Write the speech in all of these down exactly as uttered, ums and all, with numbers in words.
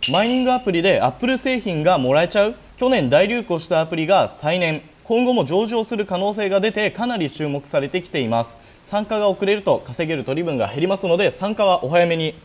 マイニングアプリで Apple 製品がもらえちゃう。去年大流行したアプリが再燃、今後も上場する可能性が出てかなり注目されてきています。参加が遅れると稼げる取り分が減りますので、参加はお早めに。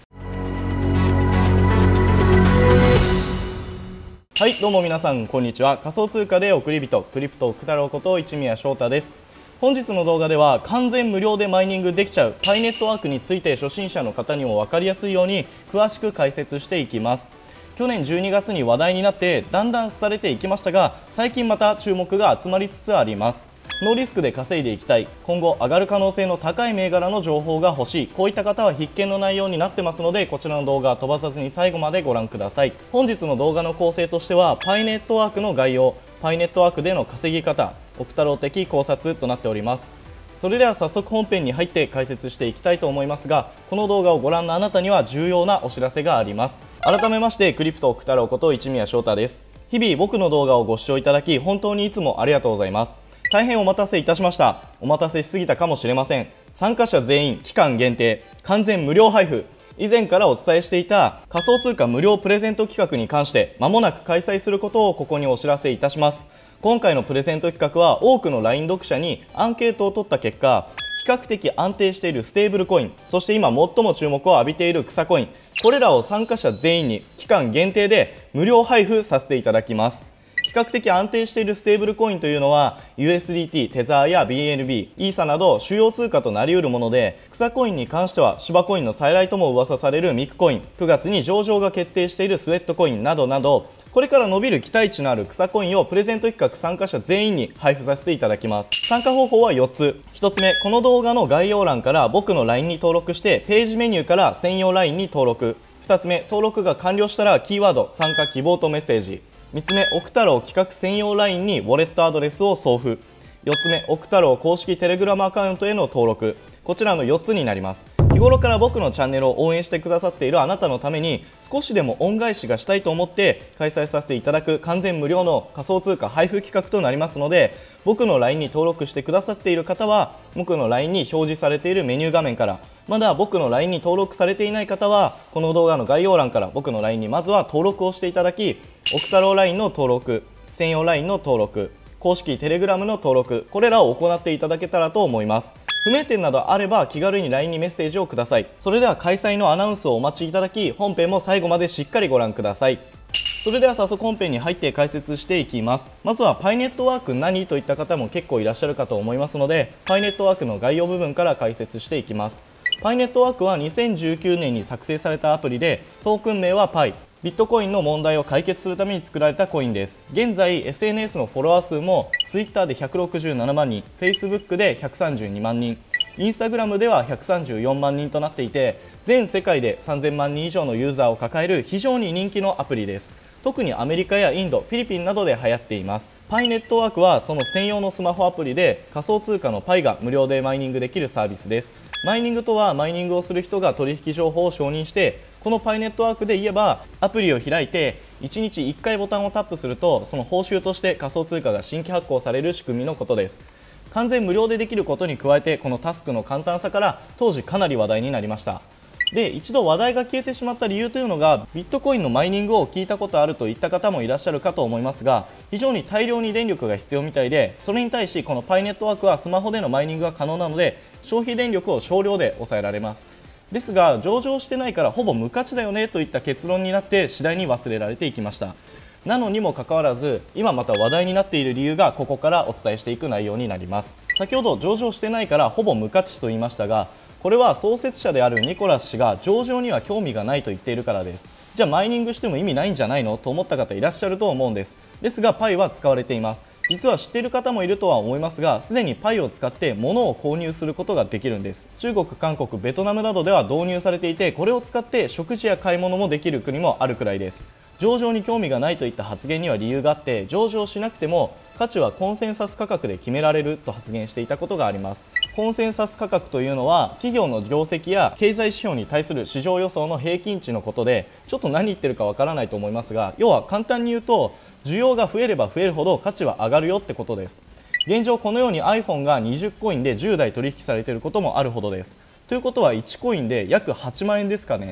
はい、どうも皆さんこんにちは。仮想通貨で送り人、クリプト奥太郎こと一宮翔太です。本日の動画では完全無料でマイニングできちゃうパイネットワークについて初心者の方にも分かりやすいように詳しく解説していきます。去年じゅうにがつに話題になってだんだん廃れていきましたが、最近また注目が集まりつつあります。ノーリスクで稼いでいきたい、今後上がる可能性の高い銘柄の情報が欲しい、こういった方は必見の内容になってますので、こちらの動画は飛ばさずに最後までご覧ください。本日の動画の構成としてはパイネットワークの概要、パイネットワークでの稼ぎ方、奥太郎的考察となっております。それでは早速本編に入って解説していきたいと思いますが、この動画をご覧のあなたには重要なお知らせがあります。改めましてクリプト奥太郎こと一宮翔太です。日々僕の動画をご視聴いただき本当にいつもありがとうございます。大変お待たせいたしました。お待たせしすぎたかもしれません。参加者全員期間限定完全無料配布、以前からお伝えしていた仮想通貨無料プレゼント企画に関して間もなく開催することをここにお知らせいたします。今回のプレゼント企画は多くの ライン 読者にアンケートを取った結果、比較的安定しているステーブルコイン、そして今最も注目を浴びている草コイン、これらを参加者全員に期間限定で無料配布させていただきます。比較的安定しているステーブルコインというのは ユーエスディーティー、テザーや ビーエヌビー、イーサなど主要通貨となりうるもので、草コインに関しては芝コインの再来とも噂されるミクコイン、くがつに上場が決定しているスウェットコインなどなど、これから伸びる期待値のある草コインをプレゼント企画参加者全員に配布させていただきます。参加方法はよっつ。ひとつめ、この動画の概要欄から僕の ライン に登録してページメニューから専用 ライン に登録。ふたつめ、登録が完了したらキーワード参加希望とメッセージ。みっつめ、奥太郎企画専用 ライン にウォレットアドレスを送付。よっつめ、奥太郎公式テレグラムアカウントへの登録。こちらのよっつになります。日頃から僕のチャンネルを応援してくださっているあなたのために少しでも恩返しがしたいと思って開催させていただく完全無料の仮想通貨配布企画となりますので、僕の ライン に登録してくださっている方は僕の ライン に表示されているメニュー画面から、まだ僕の ライン に登録されていない方はこの動画の概要欄から僕の ライン にまずは登録をしていただき、奥太郎 ライン の登録、専用 ライン の登録、公式テレグラムの登録、これらを行っていただけたらと思います。不明点などあれば気軽に ライン にメッセージをください。それでは開催のアナウンスをお待ちいただき、本編も最後までしっかりご覧ください。それでは早速本編に入って解説していきます。まずはパイネットワーク何といった方も結構いらっしゃるかと思いますので、パイネットワークの概要部分から解説していきます。パイネットワークはにせんじゅうきゅうねんに作成されたアプリで、トークン名は パイ、ビットコインの問題を解決するために作られたコインです。現在 エスエヌエス のフォロワー数も ツイッター でひゃくろくじゅうななまんにん、フェイスブック でひゃくさんじゅうにまんにん、インスタグラムではひゃくさんじゅうよんまんにんとなっていて、全世界でさんぜんまんにん以上のユーザーを抱える非常に人気のアプリです。特にアメリカやインド、フィリピンなどで流行っています。パイネットワークはその専用のスマホアプリで仮想通貨の パイ が無料でマイニングできるサービスです。マイニングとはマイニングをする人が取引情報を承認して、このパイネットワークで言えばアプリを開いていちにちいっかいボタンをタップすると、その報酬として仮想通貨が新規発行される仕組みのことです。完全無料でできることに加えて、このタスクの簡単さから当時かなり話題になりました。で、一度話題が消えてしまった理由というのが、ビットコインのマイニングを聞いたことあるといった方もいらっしゃるかと思いますが、非常に大量に電力が必要みたいで、それに対しこのパイネットワークはスマホでのマイニングが可能なので、消費電力を少量で抑えられます。ですが上場してないからほぼ無価値だよねといった結論になって次第に忘れられていきました。なのにもかかわらず、今また話題になっている理由がここからお伝えしていく内容になります。先ほど上場してないからほぼ無価値と言いましたが、これは創設者であるニコラス氏が上場には興味がないと言っているからです。じゃあマイニングしても意味ないんじゃないのと思った方いらっしゃると思うんです。ですが パイ は使われています。実は知っている方もいるとは思いますが、すでに パイ を使って物を購入することができるんです。中国、韓国、ベトナムなどでは導入されていて、これを使って食事や買い物もできる国もあるくらいです。上場に興味がないといった発言には理由があって、上場しなくても価値はコンセンサス価格で決められると発言していたことがあります。コンセンサス価格というのは企業の業績や経済指標に対する市場予想の平均値のことで、ちょっと何言ってるかわからないと思いますが、要は簡単に言うと需要が増えれば増えるほど価値は上がるよってことです。現状このように アイフォン がにじゅうコインでじゅうだい取引されていることもあるほどです。ということはいちコインで約はちまんえんですかね。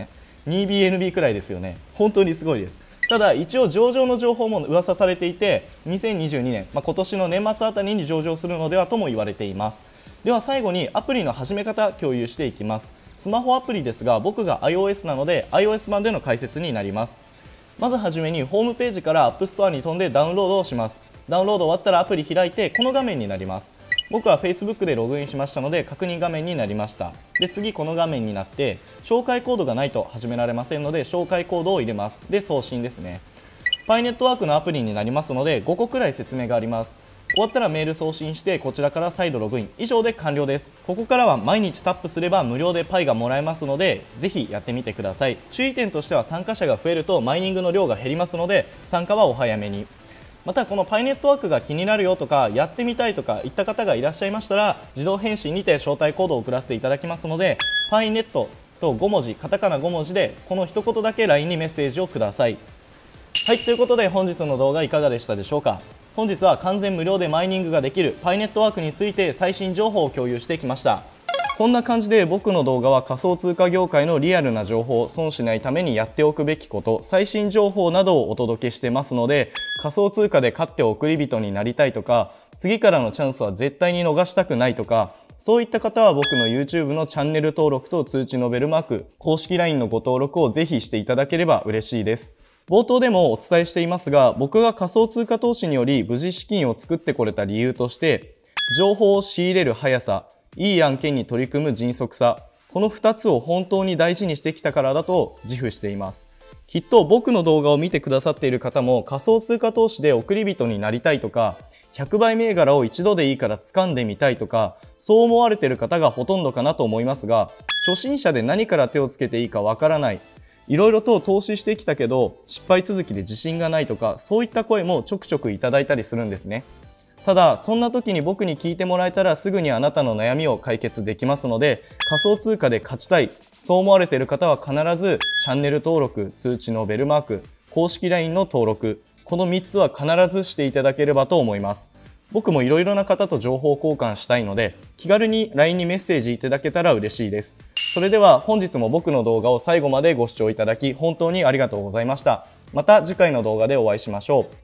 にビーエヌビー くらいですよね。本当にすごいです。ただ一応上場の情報も噂されていて、にせんにじゅうにねん、まあ、今年の年末あたりに上場するのではとも言われています。では最後にアプリの始め方共有していきます。スマホアプリですが、僕が iOS なので iOS 版での解説になります。まずはじめにホームページから App Store に飛んでダウンロードをします。ダウンロード終わったらアプリ開いてこの画面になります。僕は Facebook でログインしましたので確認画面になりました。で次この画面になって紹介コードがないと始められませんので、紹介コードを入れます。で送信ですね。パイネットワークのアプリになりますのでごこくらい説明があります。終わったらメール送信してこちらから再度ログイン、以上で完了です。ここからは毎日タップすれば無料でパイがもらえますので、ぜひやってみてください。注意点としては参加者が増えるとマイニングの量が減りますので参加はお早めに。またこのパイネットワークが気になるよとかやってみたいとかいった方がいらっしゃいましたら、自動返信にて招待コードを送らせていただきますので、パイネットとごもじ、カタカナごもじでこの一言だけ ライン にメッセージをください。はい、ということで本日の動画いかがでしたでしょうか。本日は完全無料でマイニングができるパイネットワークについて最新情報を共有してきました。こんな感じで僕の動画は仮想通貨業界のリアルな情報、損しないためにやっておくべきこと、最新情報などをお届けしてますので、仮想通貨で勝って送り人になりたいとか、次からのチャンスは絶対に逃したくないとか、そういった方は僕の YouTube のチャンネル登録と通知のベルマーク、公式 ライン のご登録をぜひしていただければ嬉しいです。冒頭でもお伝えしていますが、僕が仮想通貨投資により無事資金を作ってこれた理由として、情報を仕入れる速さ、いい案件に取り組む迅速さ、このふたつを本当に大事にしてきたからだと自負しています。きっと僕の動画を見てくださっている方も仮想通貨投資で送り人になりたいとか、ひゃくばい銘柄を一度でいいから掴んでみたいとか、そう思われている方がほとんどかなと思いますが、初心者で何から手をつけていいかわからない、いろいろと投資してきたけど失敗続きで自信がないとか、そういった声もちょくちょくいただいたりするんですね。ただそんな時に僕に聞いてもらえたらすぐにあなたの悩みを解決できますので、仮想通貨で勝ちたい、そう思われている方は必ずチャンネル登録、通知のベルマーク、公式 ライン の登録、このみっつは必ずしていただければと思います。僕もいろいろな方と情報交換したいので、気軽に ライン にメッセージいただけたら嬉しいです。それでは本日も僕の動画を最後までご視聴いただき本当にありがとうございました。また次回の動画でお会いしましょう。